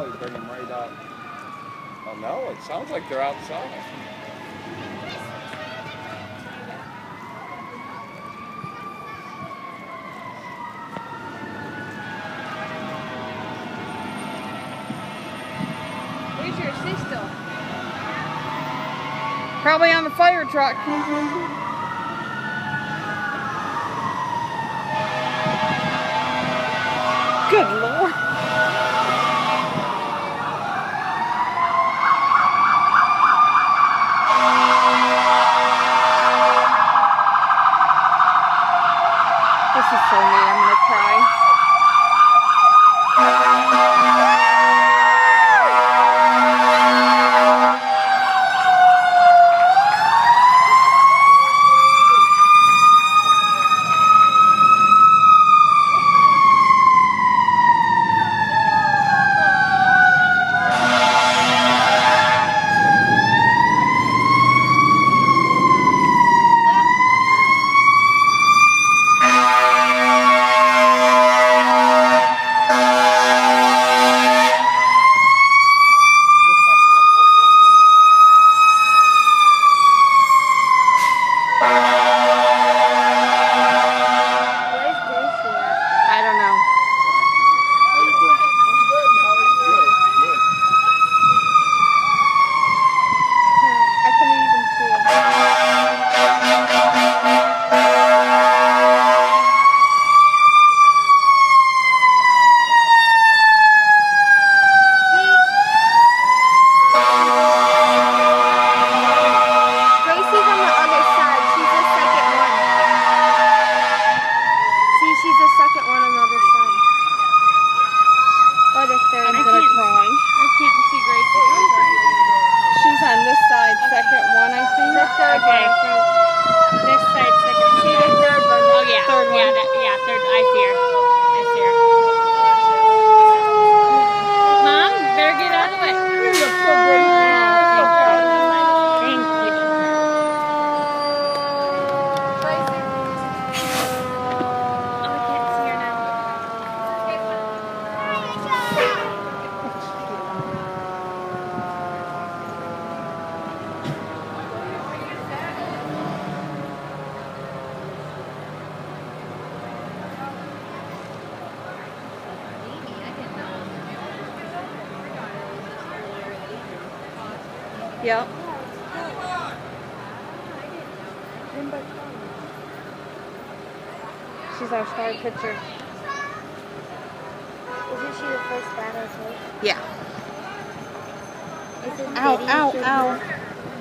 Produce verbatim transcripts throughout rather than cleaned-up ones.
probably bring them right up. Oh no, it sounds like they're outside. Where's your sister? Probably on the fire truck. Good Lord. This is so neat. I'm gonna cry. I'm gonna cry. I can't see Gracie. She's on this side, second one, I think. The third okay. one. This side, second. See the third one? Oh yeah. Third one. Yeah, that, yeah, third. I see her. I see her. Mom, better get out of the way. You look so great. Thank you. Tracy. Oh, I can't see her now. Yep. She's our star pitcher. Isn't she the first batter too? Yeah. Isn't Ow, Diddy ow, should ow. know?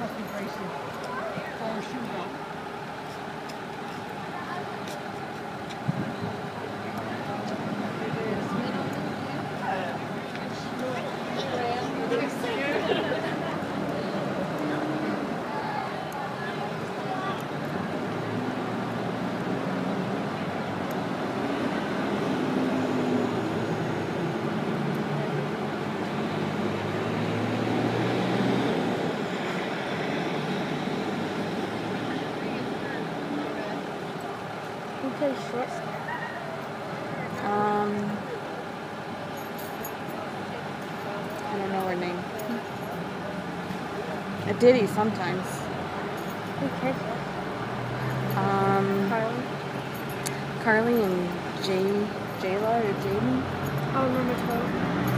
Who plays shortstop? Um, I don't know her name. A Diddy sometimes. Who catches? Um, Carly? Carly and Jay, Jayla or Jaden? Oh, number twelve.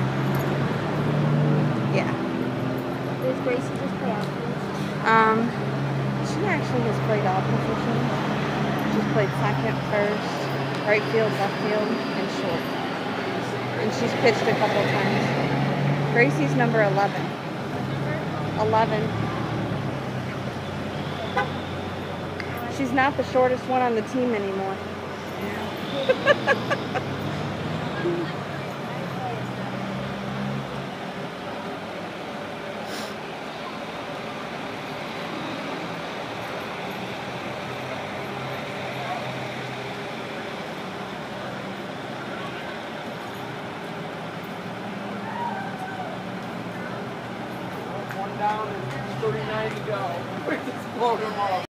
Yeah. Does Gracie just play outfield? Um, she actually has played all positions. She's played second, first, right field, left field, and short. And she's pitched a couple times. Gracie's number eleven. eleven. She's not the shortest one on the team anymore. One down and thirty-nine to go. We just blown them off.